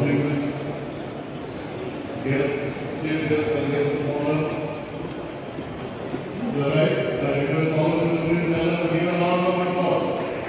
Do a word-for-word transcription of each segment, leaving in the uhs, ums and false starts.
distinguished guests, chief guests and guests of honor. You are right, I request all of you to please stand and give a round of applause.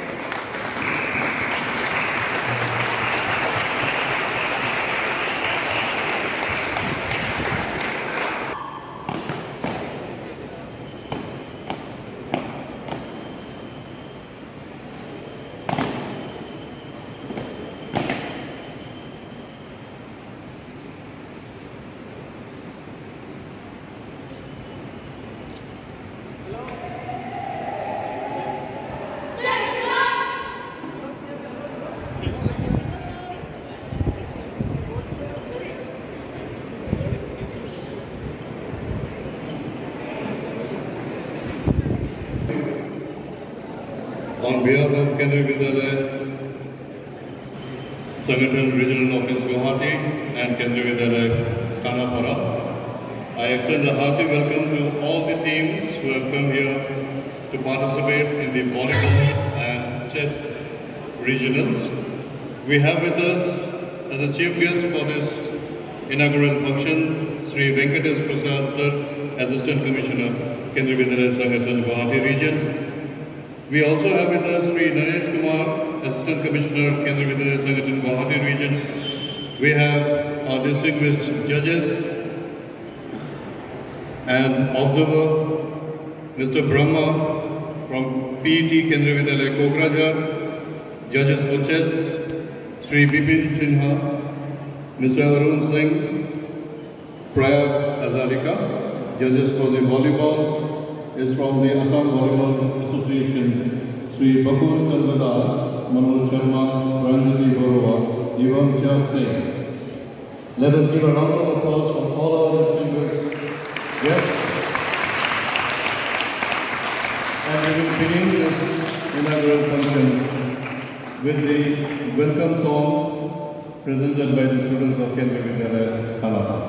On behalf of Kendriya Vidyalaya Sangathan Regional Office Guwahati and Kendriya Vidyalaya Khanapara, I extend a hearty welcome to all the teams who have come here to participate in the volleyball and chess regionals. We have with us as a chief guest for this inaugural function, Sri Venkatesh Prasad Sir, Assistant Commissioner, Kendriya Vidyalaya Sangathan Guwahati Region. We also have with us Sri Naresh Kumar, Assistant Commissioner, Kendriya Vidyalaya Sangathan Guwahati Region. We have our distinguished judges and observer, Mister Brahma from P E T Kendriya Vidyalaya Kokrajhar, judges for chess, Sri Bipin Sinha, Mister Arun Singh, Prayag Azalika, judges for the volleyball is from the Assam Volleyball Association, Sri Bakul Chandra-Das, Manoj Sharma, Ranjati Borova, Yuvam Cha Singh. Let us give a round of applause for all our distinguished guests. And we will begin this inaugural function with the welcome song presented by the students of Kendriya Vidyalaya Khanapara.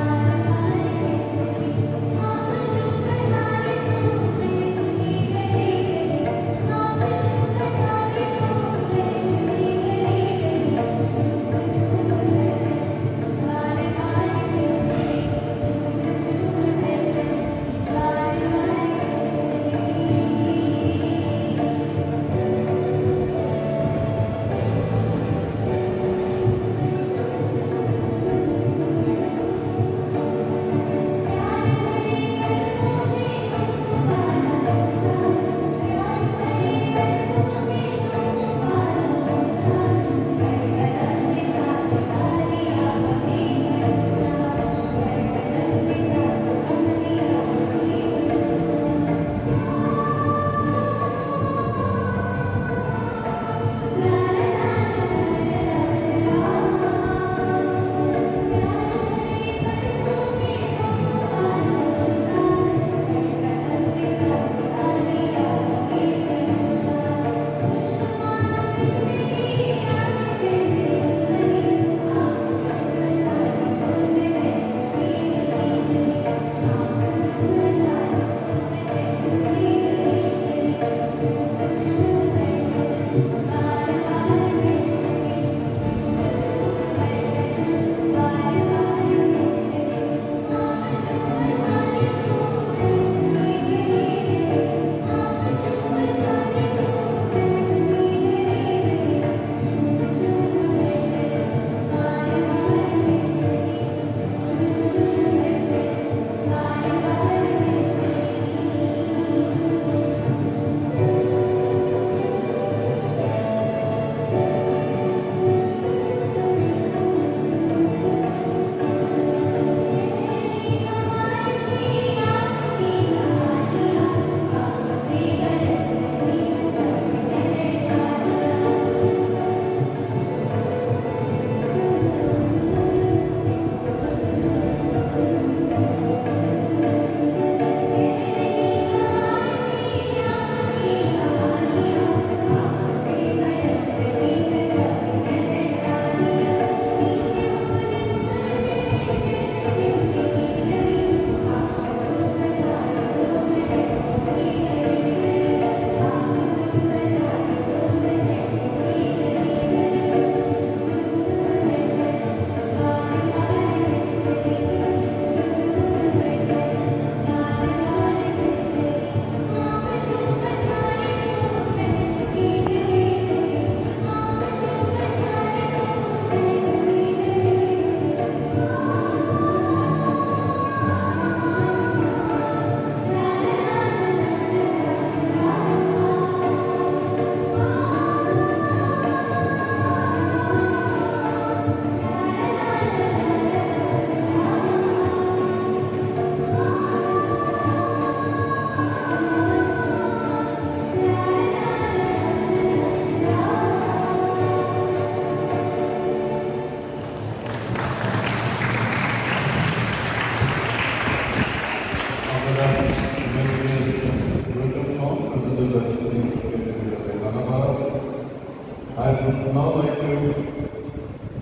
Thank you.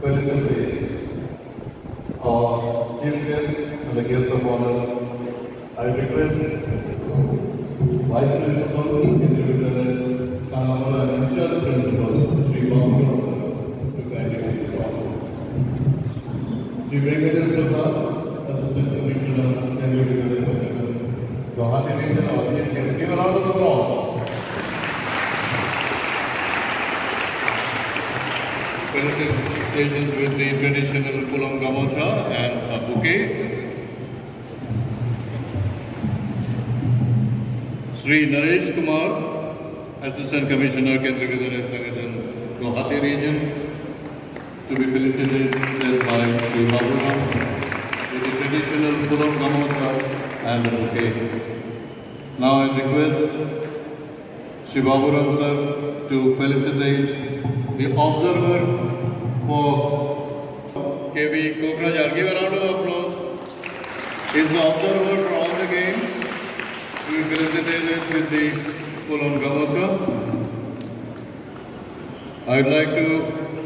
felicitate our chief guest and the guest of honors. I request Vice Principal, Individual Kanamala and Church Principal, Sri Babu to kindly take this offer. Sri Venkatesh Prasad, Assistant Commissioner, Individual Secretary, Guwahati Region, our chief guest. Give a round of applause. Felicitations with the traditional Pulam Gamocha and a bouquet. Sri Naresh Kumar, Assistant Commissioner, Kendriya Vidyalaya Sangathan, Guwahati Region, to be felicitated by Sri Baburam with the traditional Pulam Gamocha and a bouquet. Now I request Sri Baburam sir to felicitate the observer for K V Kokrajhar. Give a round of applause. He is the observer for all the games. We felicitated with the Pulam Gamocha. I would like to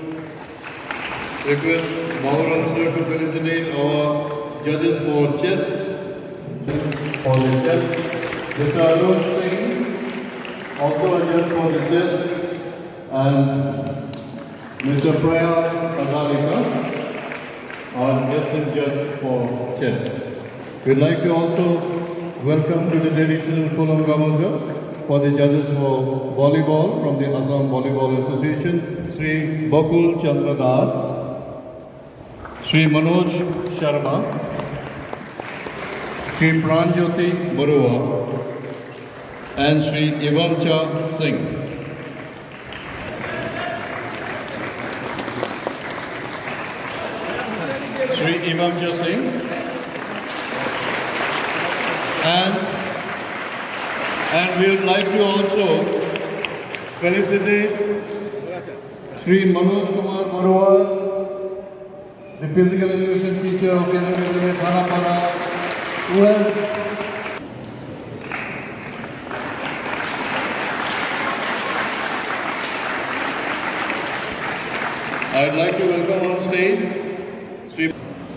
request Baburam sir to felicitate our judges for chess. For the chess, Mister Arun Singh, also a judge for the chess, and Mister Prayal Kadalika, our guest and judge for chess. We'd like to also welcome to the traditional Pulam Gamocha for the judges for volleyball from the Assam Volleyball Association, Sri Bakul Chandra Das, Sri Manoj Sharma, Sri Pranjyoti Barua, and Sri Ivamcha Singh. Sri Ivamcha Singh, and and we would like to also felicitate Sri Manoj Kumar Barua, the physical education teacher of Kendriya Thanapara, who has I would like to welcome on stage Sri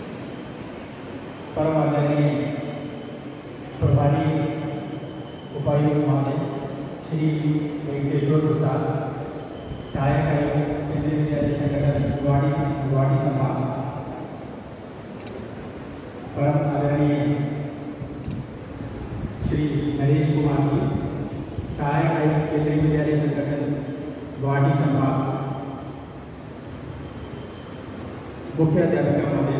Paramahani Prabhani Upayukt Mahade Shri Venkateshwar Prasad, Sahayak Ayukt Kendriya Vidyalaya Sangathan Guwahati Guwahati Sambhag, Param Adharaniya Shri Naresh Kumar ji, Sahayak Ayukt Kendriya Vidyalaya Sangathan Guwahati Sambhag, मुख्य अध्यापिका महोदय,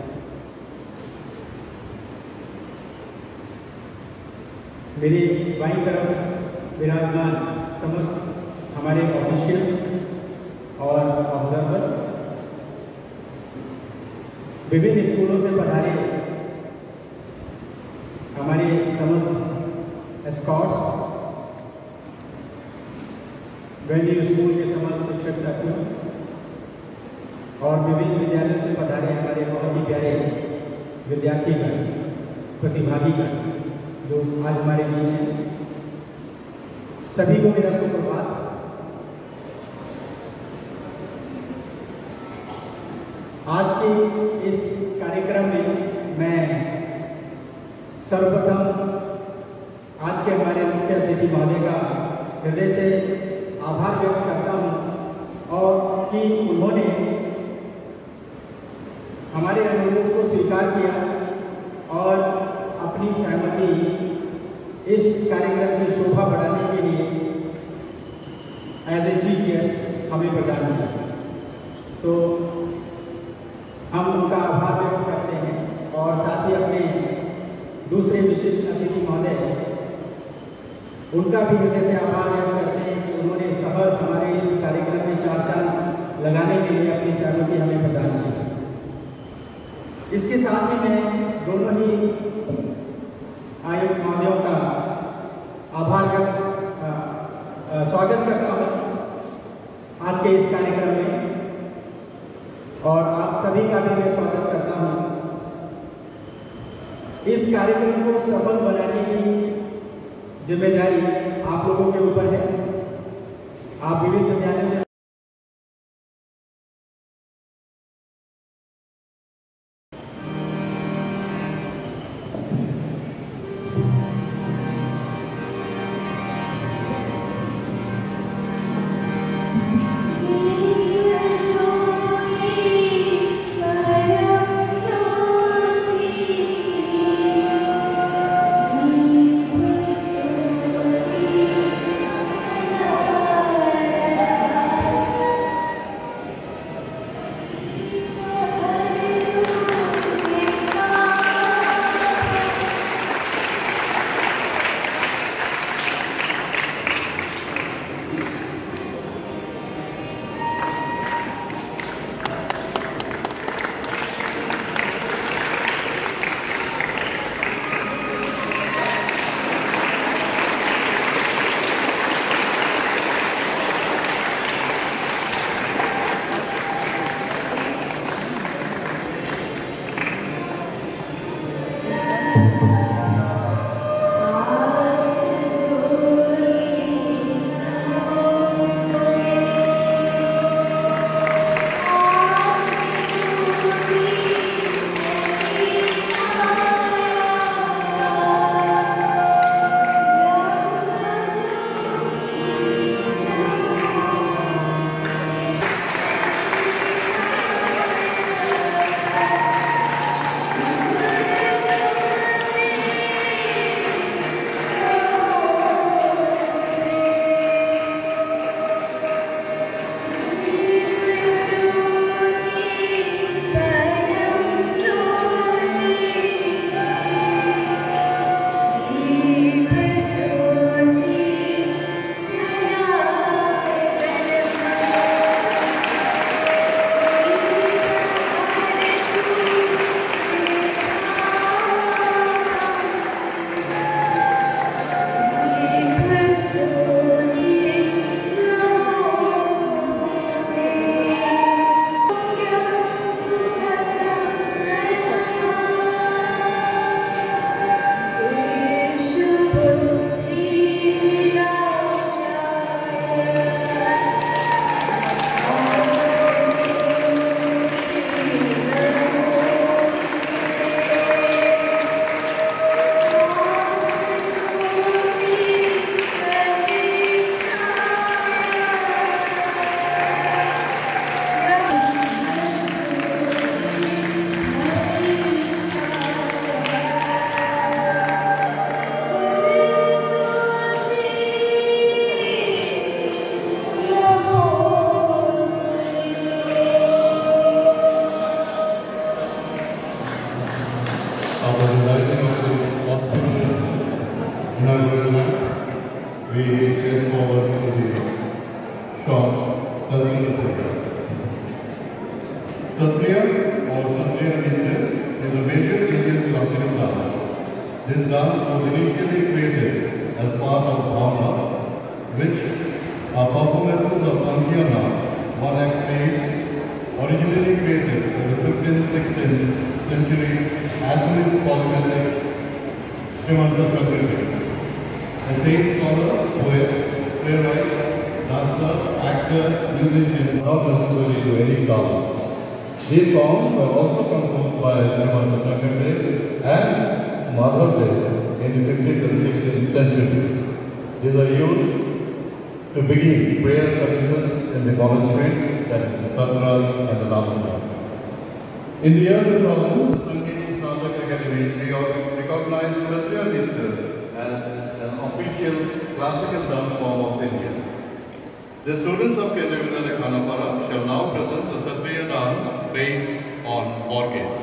मेरी बाईं तरफ विराजमान समस्त हमारे officials और ऑब्जर्वर, विभिन्न स्कूलों से पधारे हमारे समस्त एस्कॉर्ट्स, वेन्यू स्कूल के समस्त शिक्षक साथियों और विभिन्न विद्यालयों से पधारे हमारे बहुत ही प्यारे विद्यार्थीगण, प्रतिभागीगण जो आज हमारे बीच हैं, सभी को मेरा सुप्रभात। आज के इस कार्यक्रम में मैं सर्वप्रथम आज के हमारे मुख्य अतिथि महोदय का हृदय से आभार व्यक्त करता हूँ और कि उन्होंने हमारे अनुरोध को स्वीकार किया और अपनी सहमति इस कार्यक्रम की शोभा बढ़ाने के लिए एज ए चीफ गेस्ट हमें प्रदान किया। तो हम उनका आभार व्यक्त करते हैं और साथ ही अपने दूसरे विशिष्ट अतिथि महोदय, उनका भी हृदय से आभार व्यक्त करते हैं कि उन्होंने सहज हमारे इस कार्यक्रम में चार चांद लगाने के लिए अपनी सहमति हमें प्रदान की। इसके साथ ही मैं दोनों ही आयुक्त महोदयों का आभार व्यक्त स्वागत करता हूँ आज के इस कार्यक्रम में और आप सभी का भी मैं स्वागत करता हूँ। इस कार्यक्रम को सफल बनाने की जिम्मेदारी आप लोगों के ऊपर है। आप विभिन्न विद्यालयों से Satriya or Satriya Nritya is a major Indian classical dance. This dance was initially created as part of Bhavna, which are performances of Sankhya, one act plays, originally created in the fifteenth to sixteenth century as well as polymetric Srimanta Chakravarti. A sage scholar, poet, playwright, dancer, actor, musician, not necessarily to any class. These songs were also composed by Srimanta Chakravarti and Madhav Dev in the fifteenth and sixteenth century. These are used to begin prayer services in the monasteries, that is the Satras and the Navana. In the year two thousand, the Sangeet Natak Academy recognized Satriya Nritya as an official classical dance form of India. The students of Kendriya Vidyalaya Khanapara shall now present the Satriya dance based on organ.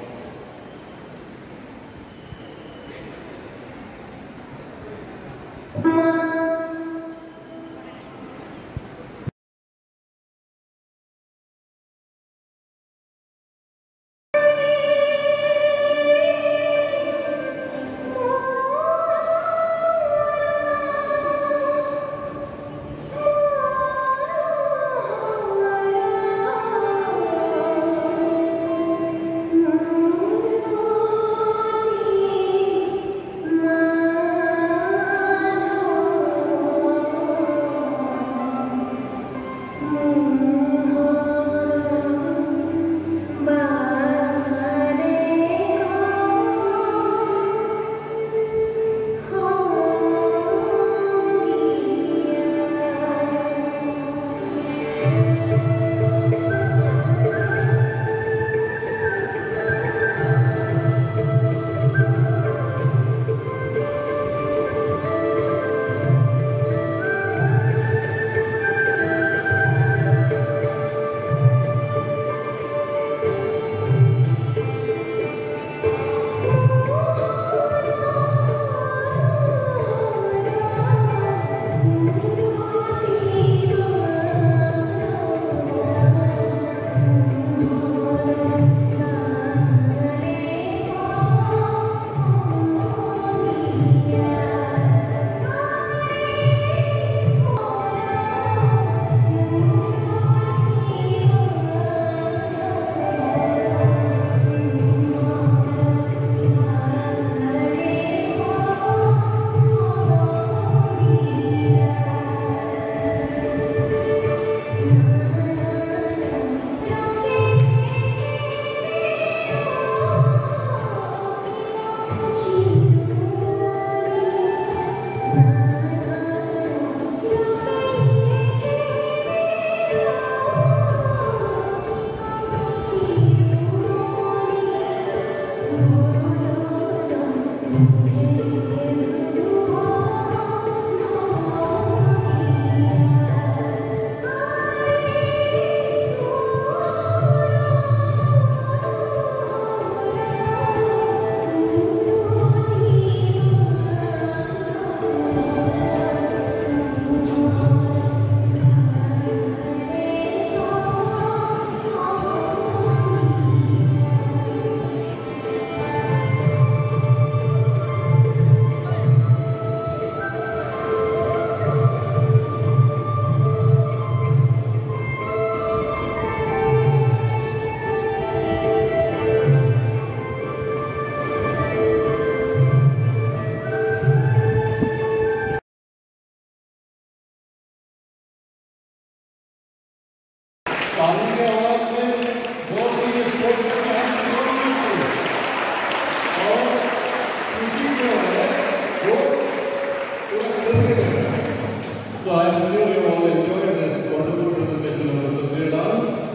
So I am sure you all enjoyed this wonderful presentation of the Satriya dance.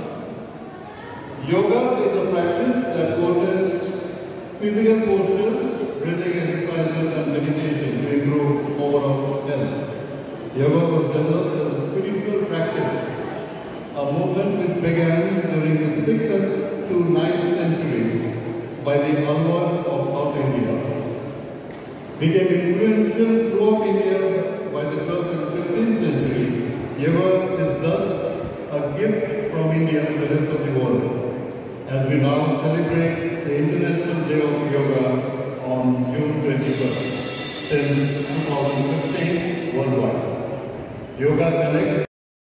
Yoga is a practice that coordinates physical postures, breathing exercises and meditation to improve overall health. Yoga was developed as a spiritual practice, a movement which began during the sixth to ninth centuries by the Alvars of South India. Became influential throughout India by the twelfth and fifteenth century. Yoga is thus a gift from India to the rest of the world. as we now celebrate the International Day of Yoga on June twenty-first since two thousand fifteen worldwide. Yoga connects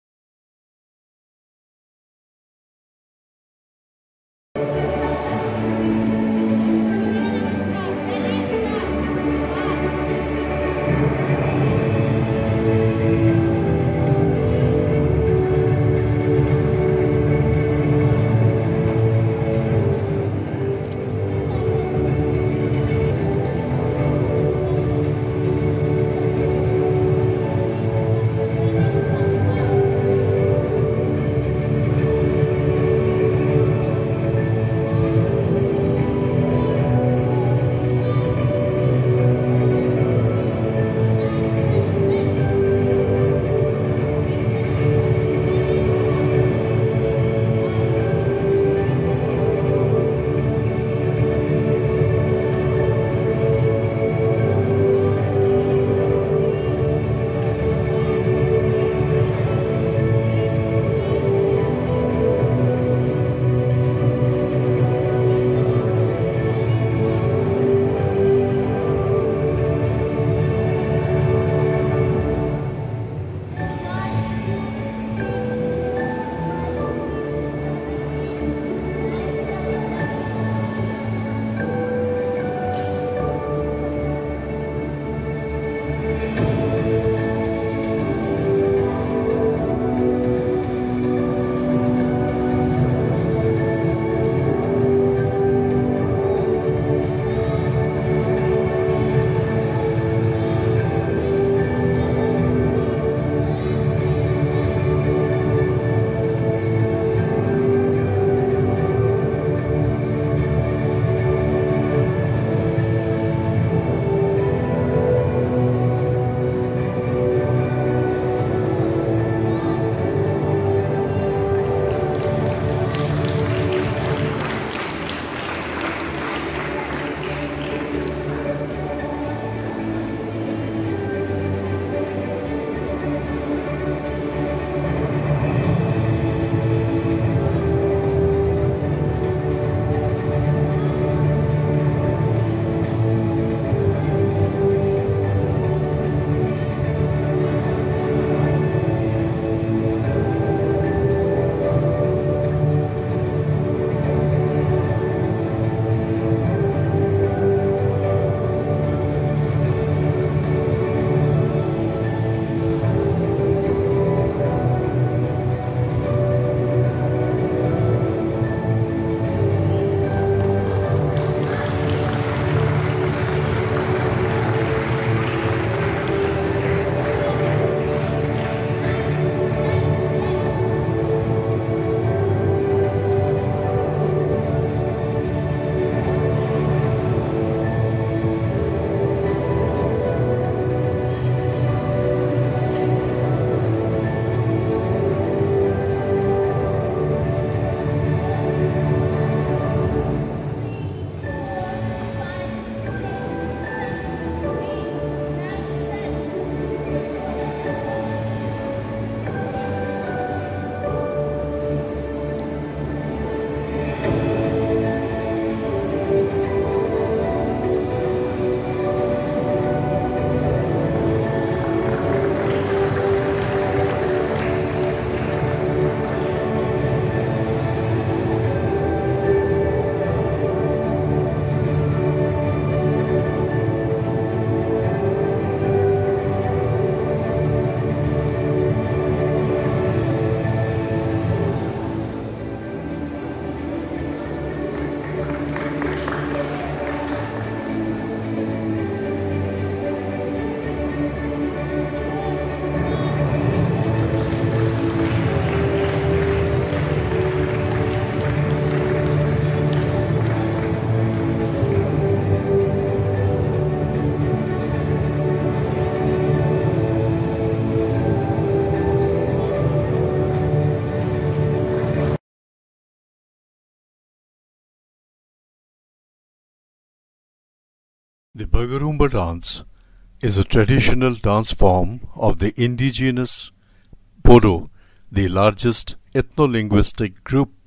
The Bagurumba dance is a traditional dance form of the indigenous Bodo, the largest ethno-linguistic group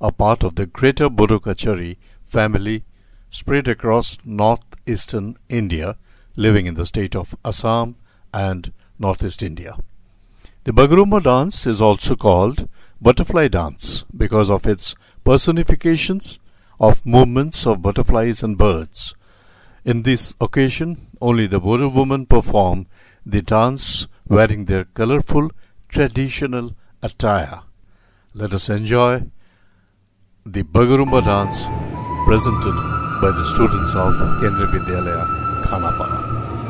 are part of the Greater Budukachari family spread across northeastern India, living in the state of Assam and northeast India. The Bagurumba dance is also called butterfly dance because of its personifications of movements of butterflies and birds. In this occasion, only the Bodo women perform the dance wearing their colorful traditional attire. Let us enjoy the Bagurumba dance presented by the students of Kendriya Vidyalaya, Khanapara.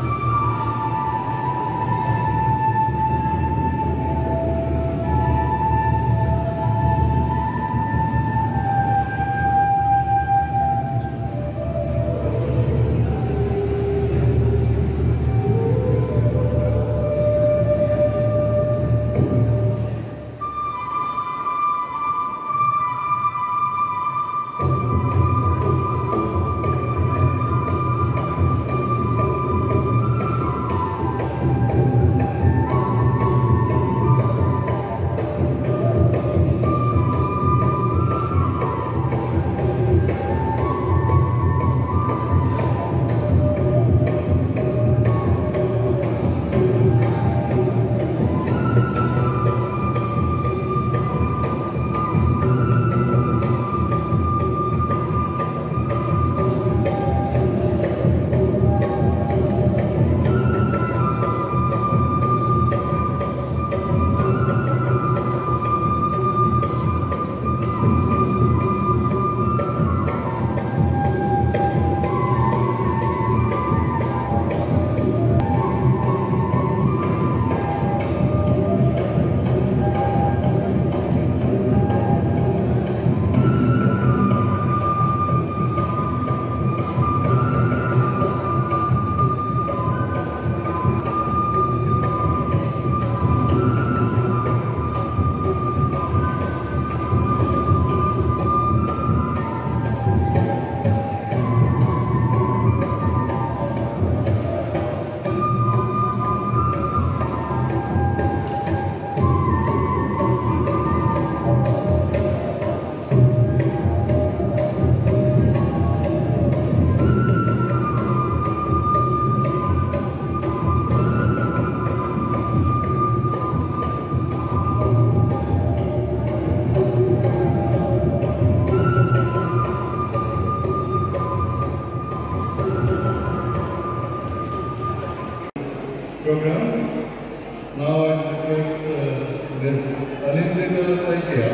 Program. Now I request uh, Miz Anindita Saikia,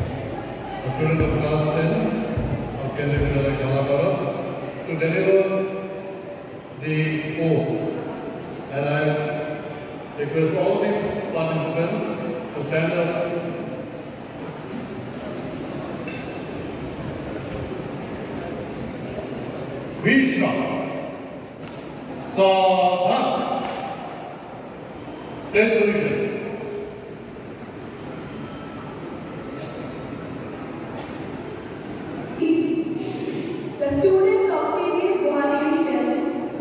a student of class ten of Kendriya Vidyalaya, Khanapara, to deliver the oath. And I request all the participants to stand up. Vishnu Sadhan. Tenth position. The students of K V S Guwahati Division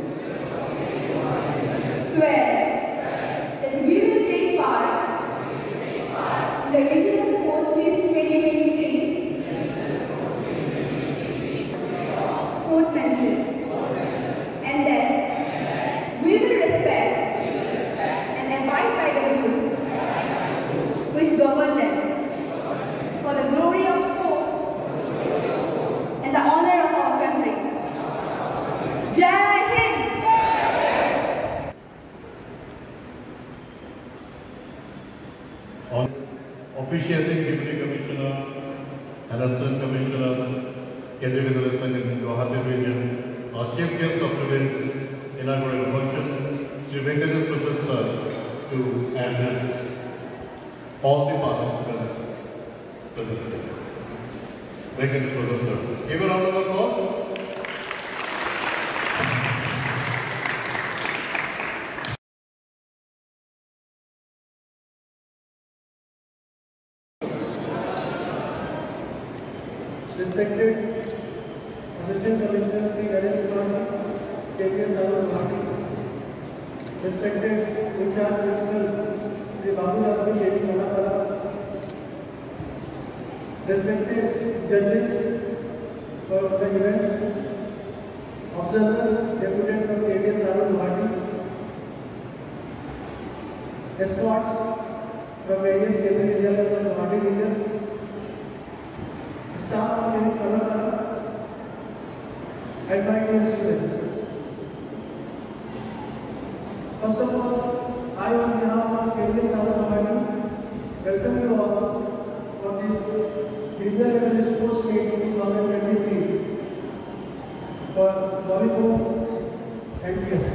swear that we will take part in the Regional Sports Meet twenty twenty-three sportsmanship, and that we will respect and abide by the rules which govern them for the glory of sport and the honor of our country. Jai Hind! On officiating Deputy Commissioner and Assistant Commissioner, Kendriya Vidyalaya Sangh Guwahati Region, our Chief Guest of today's inaugural function, Sri Venkatesh Prasad Sir, to address all the participants present. Venkatesh Prasad Sir. Give a round of applause. Respected Assistant Commissioner Sri Ganesh Kumar, K V S Guwahati, respected In-charge Principal Sri Babu Jadvi, Khanapara, respected judges for the events, observer, deputant from K V S Arun Guwahati, escorts from various Kendriya Vidyalaya from Guwahati region, staff from K V S and my dear students. First of all, I on behalf of K V S Arun Guwahati welcome you all for this regional level sports meet twenty twenty-three for volleyball and chess.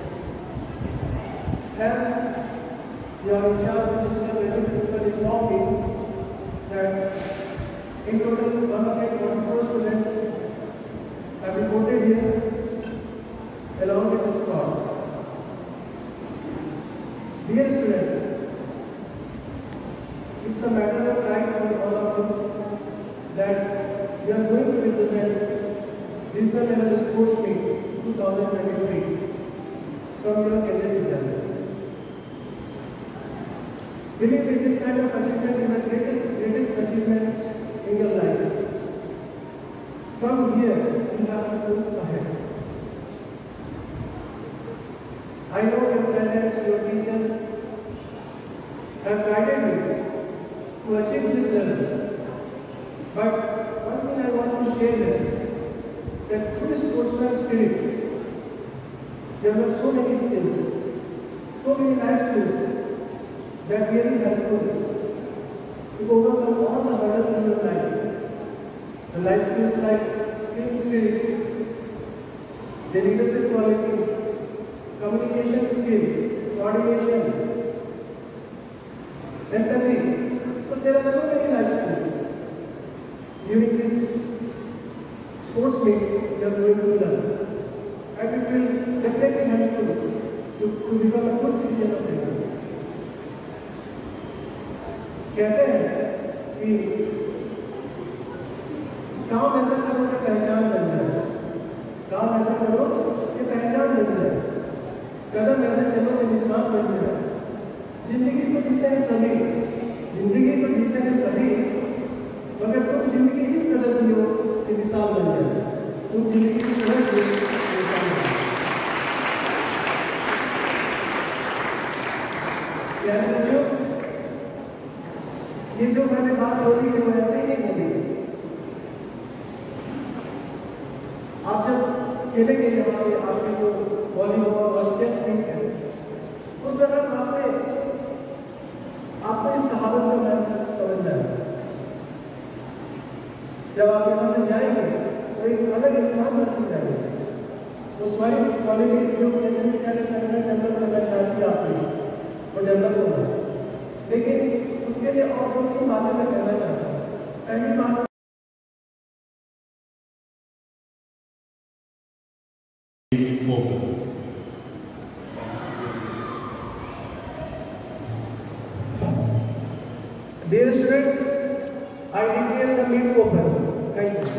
As your in charge Mister Principal informed me that in total one hundred twenty-four students have reported here along with the scores. Dear students, it's a matter of pride for all of you that we are going to represent regional level sports meet twenty twenty-three from your Kendriya Vidyalaya. Believe me, this kind of achievement is the greatest, greatest achievement in your life. From here, you have to move ahead. I know your parents, your teachers have guided you to achieve this level. But one thing I want to share here, that through this sportsman spirit, there were so many skills, so many life skills that really helpful to overcome all the hurdles in your life. The life skills like team spirit, the leadership quality, communication skill, coordination, empathy. So there are so many life skills. During this sports meet, you are going to learn. And it will definitely help you to, to become a good citizen of India. कहते हैं कि काम ऐसा करो कि पहचान बन जाए, काम ऐसा करो कि पहचान बन जाए, कदम ऐसे चलो कि निशान बन जाए। जिंदगी को जीते हैं सभी, जिंदगी को जीते हैं सभी, मगर तुम जिंदगी इस कदर जियो कि मिसाल बन जाए। तुम जिंदगी की तरह जियो मिसाल बन जाए। क्या बच्चों, ये जो मैंने बात बोली है वो ऐसे ही नहीं बोली। आप जब खेलेंगे यहाँ पे आपके जो वॉलीबॉल और चेस खेलते हैं, उस दौरान आपने आपको इस कहावत को मैं समझना है। जब आप यहाँ से जाएंगे तो एक अलग इंसान बनते जाएंगे। उस वाली क्वालिटी जो डेवलप करना चाहती है आपने, वो डेवलप होगा। लेकिन उसके लिए और दो तीन बातें मैं कहना चाहता हूँ। पहली बात, dear students, I declare the meet open. Thank you.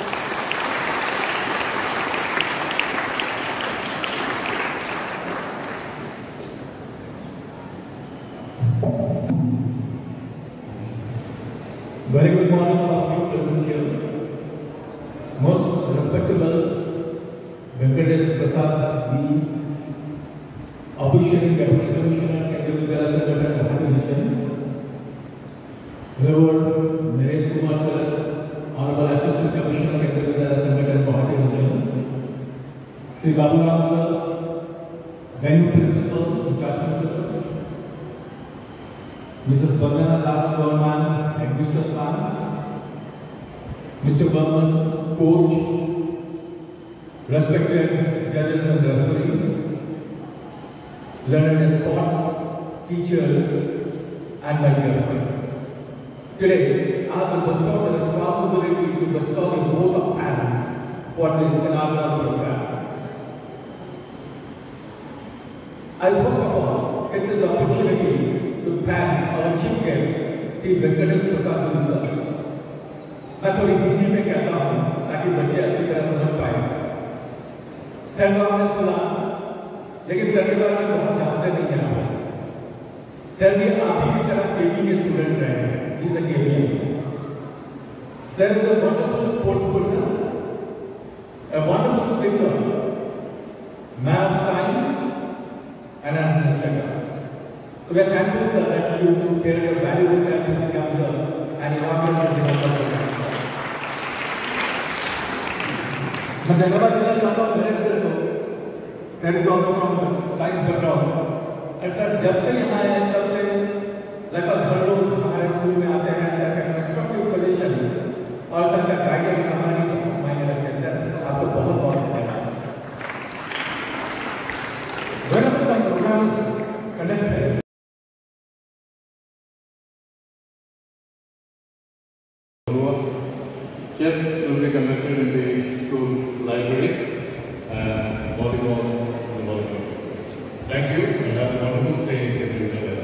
Very good morning to all you present here. Most respectable Venkatesh Prasad, the official Deputy Commissioner, Kendriya Vidyalaya Center, Guwahati region. Reverend Naresh Kumar Sir, Honorable Assistant Commissioner, Kendriya Vidyalaya Center, Guwahati region. Shri Baburam Sir, Venue Principal, in charge Principal. Missus Vandana Das Burman, Headmistress Ma'am, Mister Burman, Coach, respected judges and referees, learned escorts, teachers, and my dear friends. Today, I have bestowed the responsibility to bestow the vote of thanks for this inaugural program. I first of all take this opportunity to thank our chief guest, Sri Venkatesh Prasad sir. मैं थोड़ी हिंदी में कहता हूँ ताकि बच्चे अच्छी तरह समझ पाए। सर को आपने सुना, लेकिन सर के बारे में बहुत जानते नहीं हैं आप। सर भी आप ही की तरह केवी के स्टूडेंट रहे हैं। He's a K V M. There is a wonderful sports person, a wonderful singer, man of science, and an administrator. So we are thankful, sir, that you spared your valuable time to come here and inaugurate this wonderful. मैं धन्यवाद देना चाहता हूँ मेरे sir को, sir is also from science background. और sir जब से यहाँ आए तब से लगभग हर रोज हमारे स्कूल में आते हैं, सर का कंस्ट्रक्टिव सजेशन और सर का गाइडेंस हमारी बहुत मायने रखते हैं। सर आपको बहुत बहुत धन्यवाद। Whenever the program is conducted, chess will be conducted in the school library and volleyball in the volleyball. Thank you and have a wonderful stay in the